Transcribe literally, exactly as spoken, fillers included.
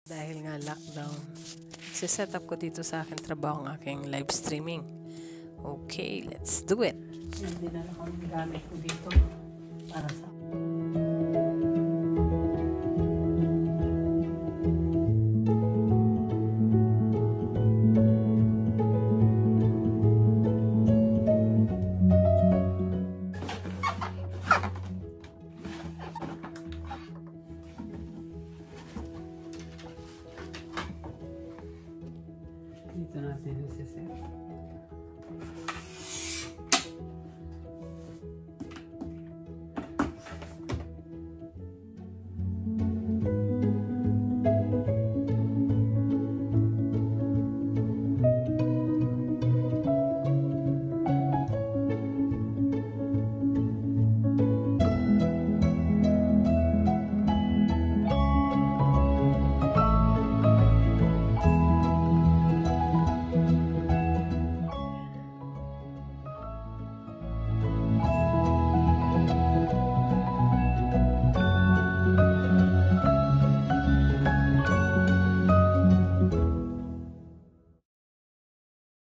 Dahil nga lockdown, set up ko dito sa aking trabaho ang aking live streaming. Okay, let's do it! Hindi na lang ang gamit ko dito para sa dito natin isiset.